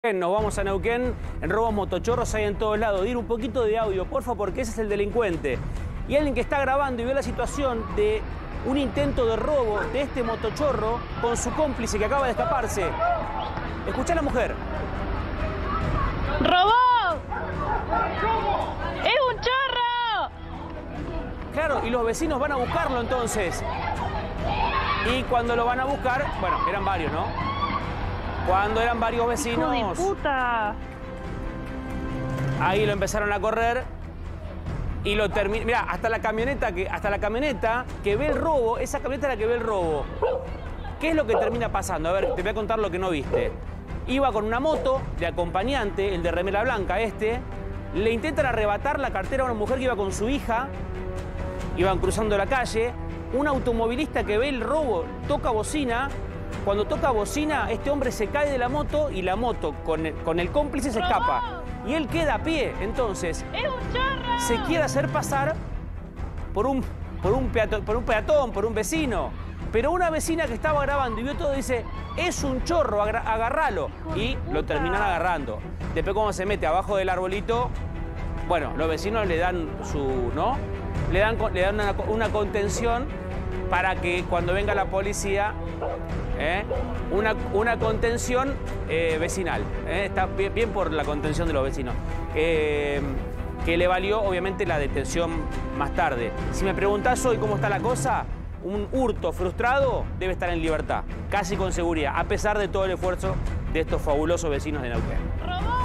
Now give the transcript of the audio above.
Nos vamos a Neuquén, en robos motochorros hay en todos lados. Dir un poquito de audio, porfa, porque ese es el delincuente. Y alguien que está grabando y ve la situación de un intento de robo de este motochorro con su cómplice que acaba de escaparse. Escuchá a la mujer. ¡Robó! ¡Es un chorro! Claro, y los vecinos van a buscarlo entonces. Y cuando lo van a buscar, bueno, eran varios, ¿no? Cuando eran varios vecinos, ¡Hijo de puta! Ahí lo empezaron a correr y lo terminó. Mirá, hasta la camioneta que ve el robo, esa camioneta es la que ve el robo. ¿Qué es lo que termina pasando? A ver, te voy a contar lo que no viste. Iba con una moto de acompañante, el de remera blanca le intentan arrebatar la cartera a una mujer que iba con su hija, iban cruzando la calle, un automovilista que ve el robo toca bocina. Cuando toca bocina, este hombre se cae de la moto y la moto con el cómplice se escapa. Y él queda a pie. Entonces, ¡Es un chorro! se quiere hacer pasar por un peatón, por un vecino. Pero una vecina que estaba grabando y vio todo dice, es un chorro, agárralo. Y lo terminan agarrando. Después cuando se mete abajo del arbolito, bueno, los vecinos le dan le dan una contención para que cuando venga la policía, una contención vecinal. Está bien por la contención de los vecinos. Que le valió, obviamente, la detención más tarde. Si me preguntás hoy cómo está la cosa, un hurto frustrado debe estar en libertad, casi con seguridad, a pesar de todo el esfuerzo de estos fabulosos vecinos de Neuquén. ¡Robó!